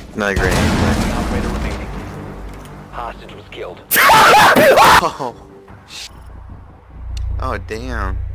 Not great. Operator remaining. Hostage was killed. Oh. Oh damn.